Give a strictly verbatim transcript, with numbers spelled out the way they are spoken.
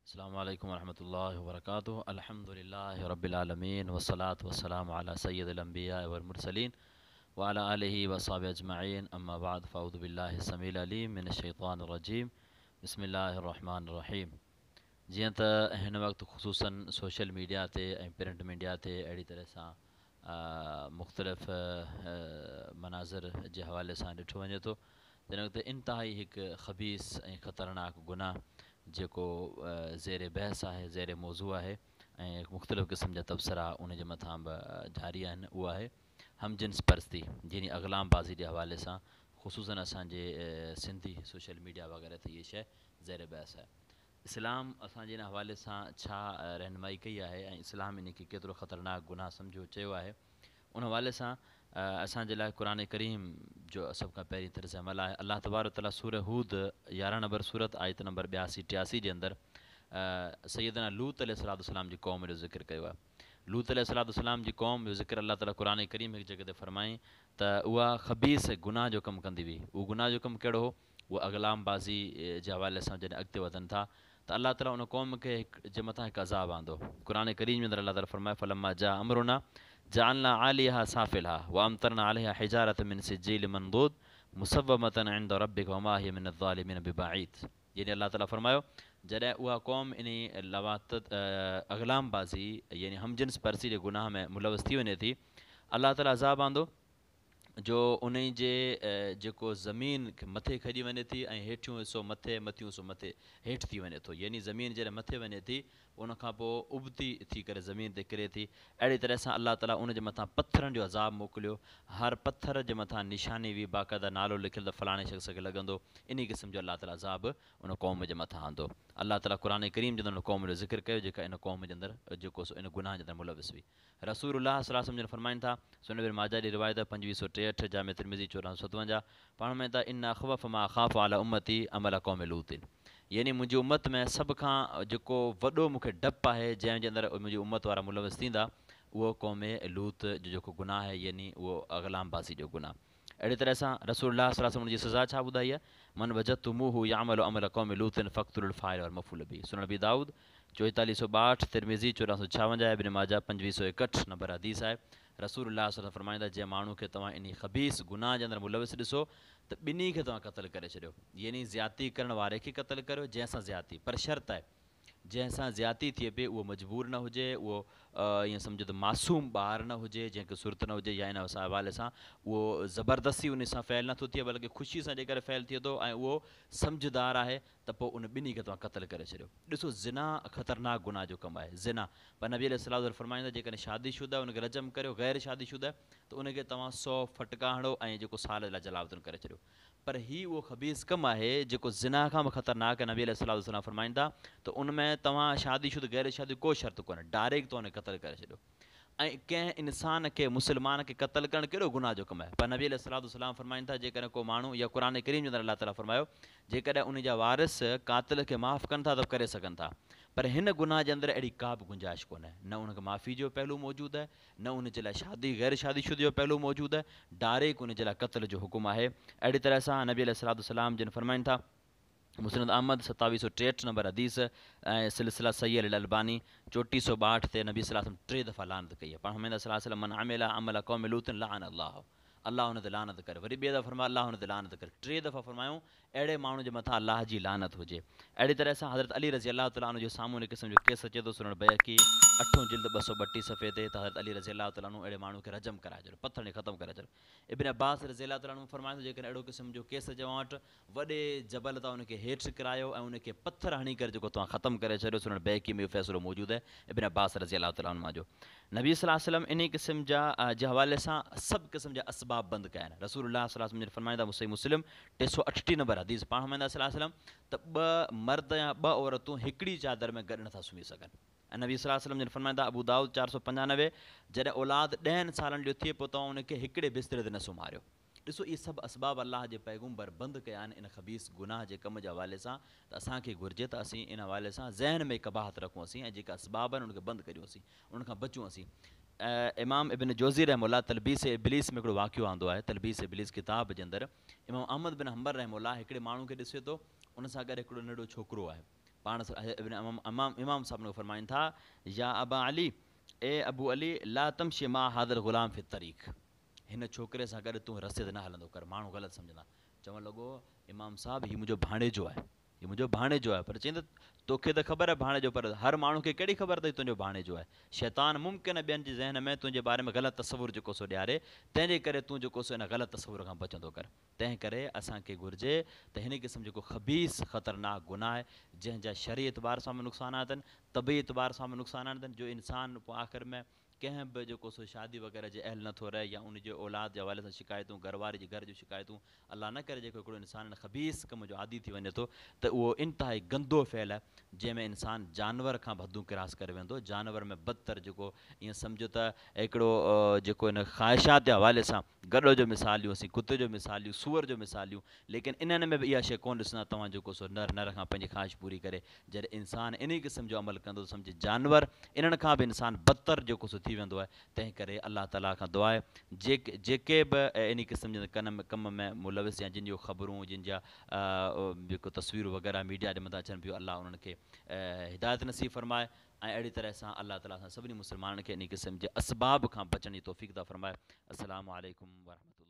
अस्सलामु अलैकुम वरहमतुल्लाहि वबरकातुहू। अल्हम्दुलिल्लाहि रब्बिल आलमीन वस्सलातु वस्सलामु अला सय्यिदिल अंबिया वल मुरसलीन व अला आलिहि व अस्हाबिहि अजमईन। अम्मा बाद फ़अऊज़ु बिल्लाहि समील अलीम मिनश शैतानिर रजीम। बिस्मिल्लाहिर रहमानिर रहीम। जीअं त हिन वक़्तु ख़ुसूसन सोशल मीडिया ते ऐं प्रिंट मीडिया ते अहिड़ी तरह सां मुख़्तलिफ़ मनाज़िर जे हवाले सां ॾिठो वञे थो जिन वक़्तु इंतिहाई हिकु ख़बीस ऐं ख़तरनाक गुनाह जेको ज़ेर बहस आहे, ज़ेर मौज़ू आहे ऐं मुख़्तलिफ़ क़िस्म जा तबसरा उन जे मथां बि जारी आहिनि, उहा आहे हमजिन्स परस्ती यानी अगलाम बाज़ी जे हवाले सां ख़ुसूसन असांजे सिंधी सोशल मीडिया वग़ैरह ते इहा शइ ज़ेर बहस आहे। इस्लाम असांजे हिन हवाले सां छा रहनुमाई कई आहे ऐं इस्लाम इन खे केतिरो ख़तरनाक गुनाह सम्झो चयो आहे, उन हवाले सां असांजे लाइ क़ुरान करीम जो सभ खां पहिरीं तर्ज़ अमल आहे। अल्लाह तबारक तआला सूरह हूद यारहं नंबर सूरत आयत नंबर ॿियासी टियासी जे अंदरि सैयदना लूत अलैहिस्सलाम जी क़ौम जो ज़िक्र कयो आहे। लूत अलैहिस्सलाम जी क़ौम जो ज़िक्र अल्लाह ताला क़ुरान करीम हिकु जॻह ते फ़रमाई त उहा ख़बीस गुनाह जो कमु कंदी हुई। उहो गुनाह जो कमु कहिड़ो हो? उहा अगलाम बाज़ी जे हवाले सां जॾहिं अॻिते वधनि था त अल्लाह ताला उन क़ौम खे हिकु जे मथां हिकु अज़ाब आंदो। क़ुरान करीम जे अंदरि अल्लाह ताला फ़रमाए फलम्मा जा अमरुना जअलना आलिहा साफ़िलहा व अमतरना अलैहा हिजारत मिन सिज्जील मंदूद मुसव्वमतन इंद रब्बिक वमा हिय मिन ज़ालिमीन बिबईद। यानी अल्लाह ताला फ़रमायो जॾहिं उहा क़ौम इन लवात अगलाम बाज़ी यानी हमजिन्स परसी जे गुनाह में मुलवस थी वञे थी, अल्लाह ताला अज़ाब आंदो जो उन जे जेको ज़मीन खे मथे खॼी वञे थी ऐं हेठियूं हिसो मथे मथियूं हिसो मथे हेठि थी वञे थो। यानी ज़मीन जॾहिं मथे वञे थी उनखां पोइ उबती थी करे ज़मीन ते किरे थी। अहिड़ी तरह सां अल्लाह ताला उन जे मथां पथरनि जो अज़ाब मोकिलियो। हर पथर जे मथां निशानी हुई, बाक़ाइदा नालो लिखियलु त फलाणे शख़्स खे लॻंदो। इन क़िस्म जो अल्लाह ताला अज़ाब उन क़ौम जे मथां आंदो। अल्लाह ताला क़ुरान करीम जे अंदरि उन क़ौम जो ज़िक्र कयो जेका इन क़ौम जे अंदरि जेको इन गुनाह जे अंदरि मुलविस हुई। रसूलुल्लाह सल्लल्लाहु अलैहि वसल्लम फ़रमाइनि था, सुनन इब्न माजा जी रिवायत पंजवीह सौ टेहठि, जामे तिरमिज़ी चोॾहं सौ सतवंजाह, पाण में त इन अख़वफ़ मा अख़ाफ़ु अला उम्मती अमल क़ौम लूतिन। यानी मुंहिंजी उम्मत में सभ खां जेको वॾो मूंखे डपु आहे जंहिंजे अंदरि मुंहिंजी उम्मत वारा मुलविस थींदा, उहो क़ौम लूत जो जेको गुनाह आहे यानी उहो अगलाम बाज़ी जो गुनाह। अहिड़ी तरह सां रसूलुल्लाह सल्लल्लाहु अलैहि वसल्लम जी सज़ा छा ॿुधाई आहे? मन वजदतुमूहु यअमलु अमल क़ौम लूतिन फ़क़्तुलुल फ़ाइल वल मफ़ूल बिही। सुनन अबी दाऊद चोएतालीह सौ ॿाहठि, तिरमिज़ी चोॾहं सौ छावंजाह, इब्न माजा पंजवीह सौ एकहठि नंबर हदीस आहे। रसूलुल्लाह सल्लल्लाहु अलैहि वसल्लम फ़रमाईंदा जंहिं माण्हू खे तव्हां इन ख़बीस गुनाह जे अंदरि मुलविस ॾिसो त ॿिन्ही खे तव्हां क़तलु करे छॾियो। यानी ज़्याती करण वारे खे क़तलु करियो जंहिंसां ज़्याती, पर शर्त आहे जंहिंसां ज़्याती थिए पई उहो मजबूर न हुजे, उहो ईअं सम्झो त मासूम ॿार न हुजे जंहिंखे सुरत न हुजे, या इन हवाले सां उहो ज़बरदस्ती उन सां फ़ैल नथो थिए बल्कि ख़ुशी सां जेकर फ़ैल थिए थो ऐं उहो सम्झदार आहे त पोइ उन ॿिन्ही खे तव्हां क़तलु करे छॾियो। ॾिसो ज़िना ख़तरनाक गुनाह जो कमु आहे। ज़िना पर नबी अलैहिस्सलाम फ़रमाईंदा जेकॾहिं शादीशुदा उनखे रजम करियो, गैर शादीशुदा त उनखे तव्हां सौ फटका हणो ऐं जेको साल लाइ जलावतन करे छॾियो। पर हीउ उहो ख़बीस कमु आहे जेको ज़िना खां बि ख़तरनाक आहे। नबी अलैहिस्सलाम फ़रमाईंदा त उन में तव्हां शादीशुदा गैर शादी को शर्त कोन्हे, डायरेक्ट तव्हां उनखे क़तलु करे छॾियो। ऐं कंहिं इंसान खे मुस्लमान खे क़तलु करणु कहिड़ो गुनाह जो कमु आहे? पर नबी अलैहिस्सलाम फ़रमाईंदा जेकॾहिं को माण्हू या क़ुरान करीम जे अंदरि अल्लाह ताला फ़रमायो जेकॾहिं उन जा वारिस क़ातिल खे माफ़ु कनि था त करे सघनि था, पर हिन गुनाह जे अंदरि अहिड़ी का बि गुंजाइश कोन्हे। न उनखे माफ़ी जो पहलू मौजूदु आहे, न उन जे लाइ शादी गैर शादीशुदा जो पहलू मौजूदु आहे, डायरेक्ट उन जे लाइ क़त्ल जो हुकुम आहे। अहिड़ी तरह सां नबी अलैहिस्सलाम जिन फ़रमाइनि था मुस्नद अहमद सतावीह सौ टेहठि नंबर हदीस ऐं सिलसिला सही अल अलबानी चोटीह सौ ॿाहठि ते नबी सल्लल्लाहु अलैहि वसल्लम टे दफ़ा लानत कई आहे। पाण हमें सल्लल्लाहु अलैहि वसल्लम मन आमिल अमल क़ौम लूतिन लअन अल्लाह, अल्लाह हुन ते लानत करे। वरी ॿिए दफ़ा फरमायो अल्लाह हुन ते लानत करे। टे दफ़ा फरमायूं अहिड़े माण्हू जे मथां अल्लाह जी लानत हुजे। अहिड़ी तरह सां हज़रत अली रज़ी अल्लाह ताला अन्हु जो साम्हूं हिन क़िस्म जो केस अचे थो सुनण बैहक़ी अठों जिल्द ॿ सौ ॿटीह सफ़े ते, त हज़रत अली रज़ी अल्लाह ताला अन्हु अहिड़े माण्हू खे रजम कराए छॾियो, पत्थर ने ख़तमु करे छॾियो। इब्न अब्बास रज़ी अल्लाह ताला अन्हु फ़रमाए थो जेकॾहिं अहिड़ो क़िस्म जो केस अचे वटि वॾे जबल तां उनखे हेठि किरायो ऐं उनखे पत्थर हणी करे जेको तव्हां ख़तमु करे छॾियो, सुनण बैहक़ी में इहो फ़ैसिलो मौजूदु आहे इब्न अब्बास रज़ी अल्लाह ताला अन्हुमा जो। नबी सल्लल्लाहु अलैहि वसल्लम इन क़िस्म जा जे हवाले सां सभु क़िस्म जा असबाब बंदि कया आहिनि। रसूलुल्लाह सल्लल्लाहु अलैहि वसल्लम फ़रमाईंदा मुसई मुस्लिम टे सौ अठटीह नंबर हदीस, पाण हमेंदा सल्लल्लाहु अलैहि वसल्लम त ॿ मर्द या ॿ औरतूं हिकिड़ी चादर में गॾु नथा सुम्ही सघनि। ऐं नबी सल्लल्लाहु अलैहि वसल्लम जिन फ़रमाईंदा अबू दाऊद चारि सौ पंजानवे जॾहिं औलाद ॾहनि सालनि जो थिए पोइ तव्हां उनखे हिकिड़े बिस्तरे ते न सुम्हारियो। ॾिसो इहे सभु असबाब अलाह जे पैगुंबर बंदि कया आहिनि इन ख़बीस गुनाह जे कम जे हवाले सां, त असांखे घुरिजे त असीं इन हवाले सां ज़हन में कबाहत रखूं असीं ऐं जेका असबाब आहिनि उनखे बंदि करियूं असीं, उनखां बचूं असीं। इमाम इब्न जोज़ी रहमहुल्लाह तलबीस इब्लीस में हिकिड़ो वाक़ियो आंदो आहे। तलबीस इब्लीस किताब जे अंदरि इमाम अहमद बिन हंबल रहमहुल्लाह हिकिड़े माण्हू खे ॾिसे थो, उन सां गॾु हिकिड़ो नंढो छोकिरो आहे। पाण इब्न इमाम इमाम इमाम साहब ने फरमाइनि था, या अबा अली, ए अबू अली, ला तमशी मा हादर ग़ुलाम फ़ि तरीक़, हिन छोकिरे सां गॾु तूं रस्ते ते न हलंदो कर। माण्हू ग़लति सम्झंदा, चवणु लॻो इमाम साहब हीउ मुंहिंजो भाणेजो आहे, हीउ मुंहिंजो भाणेजो आहे। पर चईंदो तोखे त ख़बर आहे भाणेजो, पर हर माण्हू खे कहिड़ी ख़बर अथई तुंहिंजो भाणेजो आहे। शैतान मुमकिन ॿियनि जे ज़हन में तुंहिंजे बारे में ग़लति तसवुरु जेको सो ॾियारे, तंहिंजे करे तूं जेको सो इन ग़लति तसवुर खां बचंदो कर। तंहिं करे असांखे घुरिजे त हिन क़िस्म जेको ख़बीस ख़तरनाक गुनाह आहे, जंहिंजा शरी एतबार सां बि नुक़सानात आहिनि, तबी एतबार सां बि नुक़सानात आहिनि, जो इंसानु पोइ आख़िर में कंहिं बि जेको सो शादी वग़ैरह जे अहल नथो रहे, या उन जे औलाद जे हवाले सां शिकायतूं, घरवारी जे घर जूं शिकायतूं, अलाह न करे जेको हिकिड़ो इंसानु ख़बीस कम जो आदी थी वञे थो, त उहो इंतिहाई गंदो फ़ैल आहे, जंहिंमें इंसानु जानवर खां भदू किरास करे वेंदो। जानवर में बदतर, जेको ईअं सम्झो त हिकिड़ो जेको हिन ख़्वाहिशात जे हवाले सां गॾो जो मिसालियूं, असीं कुते जो मिसालियूं, सूअर जो मिसालियूं, लेकिन इन्हनि में बि इहा शइ कोन ॾिसंदा तव्हां जेको सो नर नर खां पंहिंजी ख़्वाहिश पूरी करे। जॾहिं इंसानु इन क़िस्म जो अमल कंदो, सम्झे जानवर इन्हनि खां बि इंसानु बदतर जेको सो थी वेंदो आहे। तंहिं करे अलाह ताला खां दुआ आहे, जेके जेके बि इन क़िस्म जे कन कम में मुलविस, या जिन जूं ख़बरूं, जिन जा जेको तस्वीरूं वग़ैरह मीडिया जे मथां अचनि पियूं, अलाह उन्हनि खे हिदायत नसीब फ़रमाए, ऐं अहिड़ी तरह सां अलाह ताला सां सभिनी मुस्लमाननि खे इन क़िस्म जे असबाब खां बचण जी तौफ़ीक़ था फ़रमाए। अस्सलामु अलैकुम वरहमतुल्लाह।